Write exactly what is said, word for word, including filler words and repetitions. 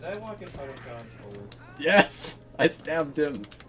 I walk in front of John's bullets? Yes! I stabbed him.